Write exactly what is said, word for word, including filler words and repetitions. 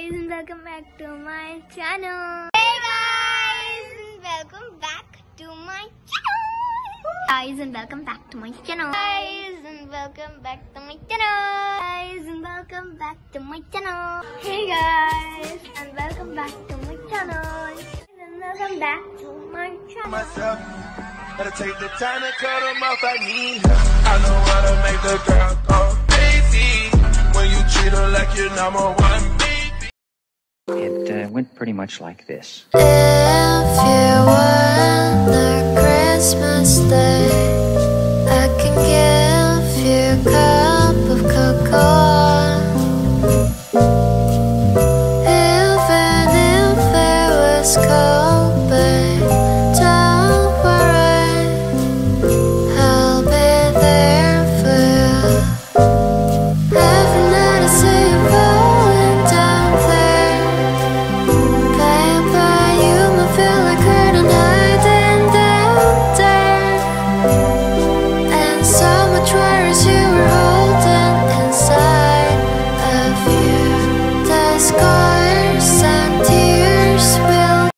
and welcome back to my channel. Hey guys, and welcome back to my channel. Guys and welcome back to my channel. Guys and welcome back to my channel. Guys and welcome back to my channel. Hey guys and welcome back to my channel. And welcome back to my channel. Myself, gotta take the time to cut them off. I need her. I know how to make the girl go crazy when you treat her like you're number one, baby. It uh, went pretty much like this. If you were the Christmas day